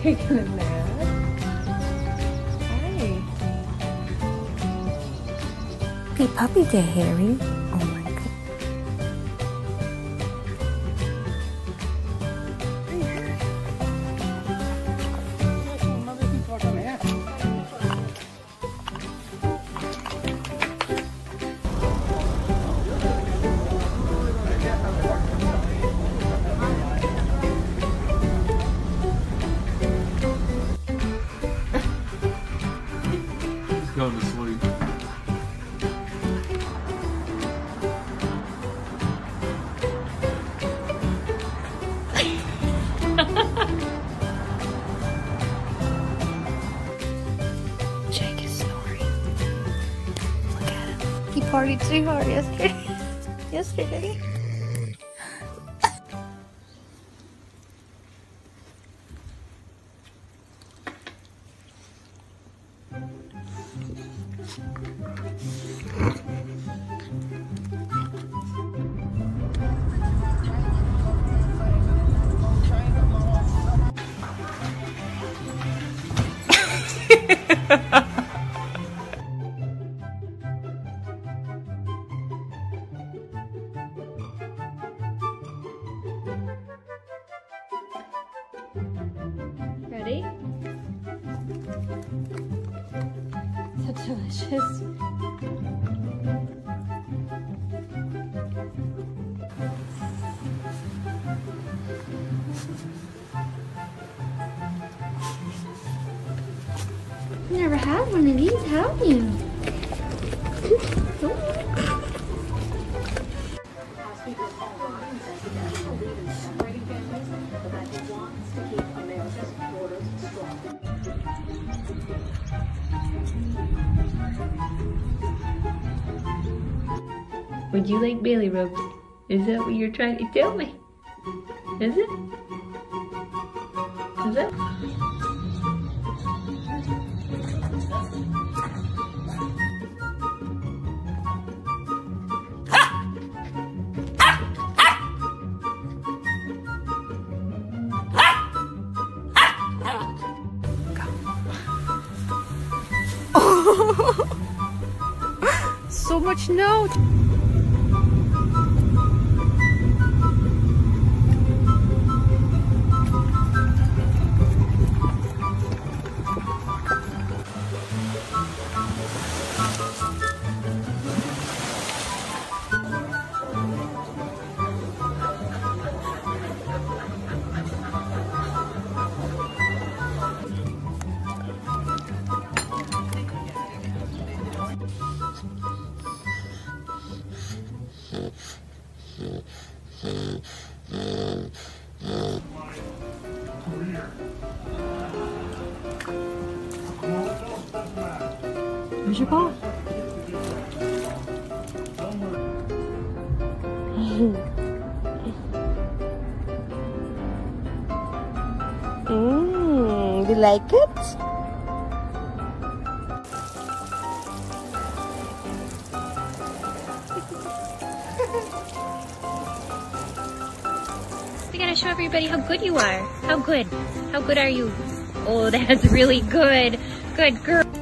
taking a nap. Hey. Happy puppy day, Harry. Oh my god. Going to sleep. Jake is snoring. Look at him. He partied too hard yesterday. Ready? So delicious. You never had one of these, have you? Would you like belly rubs? Is that what you're trying to tell me? Is it? Is it? So much note. Where's your ball? You like it? We gotta show everybody how good you are. How good? How good are you? Oh, that's really good. Good girl.